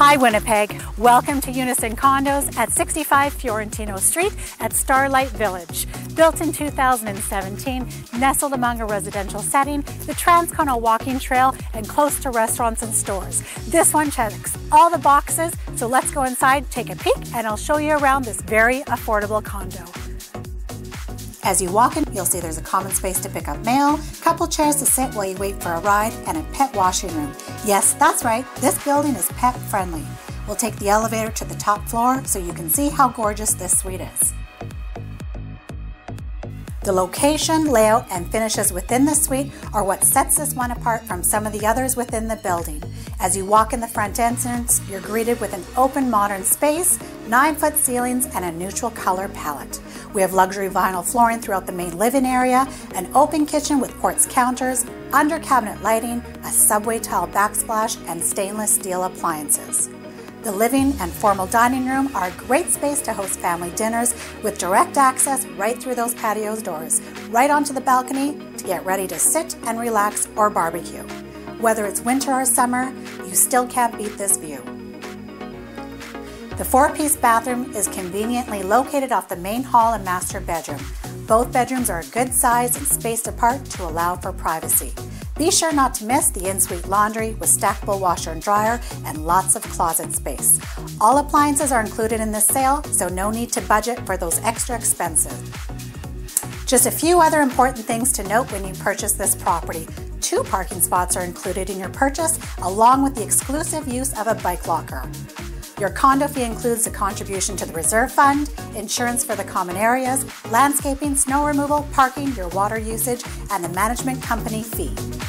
Hi Winnipeg, welcome to Unison Condos at 65 Fiorentino Street at Starlight Village. Built in 2017, nestled among a residential setting, the Transcontinental walking trail and close to restaurants and stores. This one checks all the boxes, so let's go inside, take a peek, and I'll show you around this very affordable condo. As you walk in, you'll see there's a common space to pick up mail, couple chairs to sit while you wait for a ride, and a pet washing room. Yes, that's right, this building is pet friendly. We'll take the elevator to the top floor so you can see how gorgeous this suite is. The location, layout, and finishes within the suite are what sets this one apart from some of the others within the building. As you walk in the front entrance, you're greeted with an open modern space, 9-foot ceilings, and a neutral color palette. We have luxury vinyl flooring throughout the main living area, an open kitchen with quartz counters, under cabinet lighting, a subway tile backsplash, and stainless steel appliances. The living and formal dining room are a great space to host family dinners with direct access right through those patio doors, right onto the balcony to get ready to sit and relax or barbecue. Whether it's winter or summer, you still can't beat this view. The 4-piece bathroom is conveniently located off the main hall and master bedroom. Both bedrooms are a good size and spaced apart to allow for privacy. Be sure not to miss the in-suite laundry with stackable washer and dryer and lots of closet space. All appliances are included in this sale, so no need to budget for those extra expenses. Just a few other important things to note when you purchase this property. 2 parking spots are included in your purchase, along with the exclusive use of a bike locker. Your condo fee includes the contribution to the reserve fund, insurance for the common areas, landscaping, snow removal, parking, your water usage, and the management company fee.